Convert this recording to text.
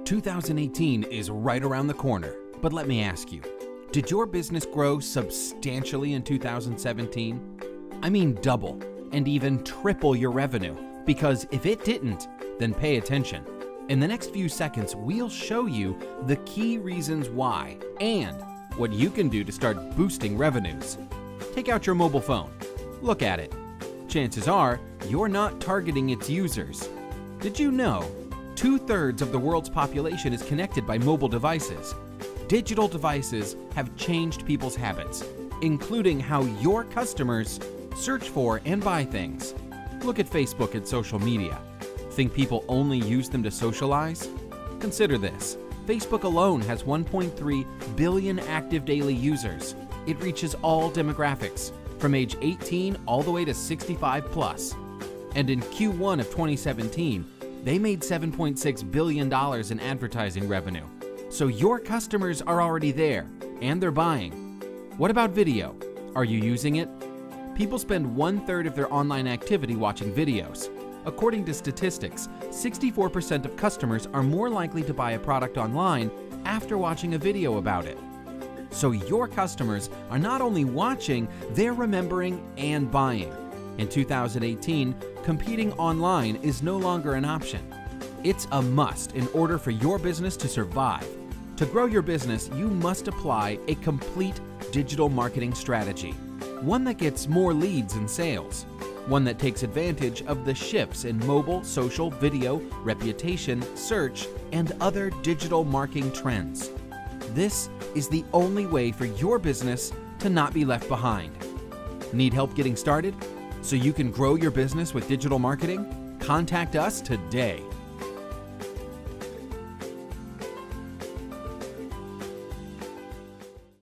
2018 is right around the corner, but let me ask you, did your business grow substantially in 2017? I mean double and even triple your revenue, because if it didn't, then pay attention. In the next few seconds, we'll show you the key reasons why and what you can do to start boosting revenues. Take out your mobile phone. Look at it. Chances are you're not targeting its users. Did you know 2/3 of the world's population is connected by mobile devices? Digital devices have changed people's habits, including how your customers search for and buy things. Look at Facebook and social media. Think people only use them to socialize? Consider this. Facebook alone has 1.3 billion active daily users. It reaches all demographics, from age 18 all the way to 65 plus. And in Q1 of 2017, they made $7.6 billion in advertising revenue. So your customers are already there, and they're buying. What about video? Are you using it? People spend 1/3 of their online activity watching videos. According to statistics, 64% of customers are more likely to buy a product online after watching a video about it. So your customers are not only watching, they're remembering and buying. In 2018, competing online is no longer an option. It's a must in order for your business to survive. To grow your business, you must apply a complete digital marketing strategy, one that gets more leads and sales, one that takes advantage of the shifts in mobile, social, video, reputation, search, and other digital marketing trends. This is the only way for your business to not be left behind. Need help getting started so you can grow your business with digital marketing? Contact us today.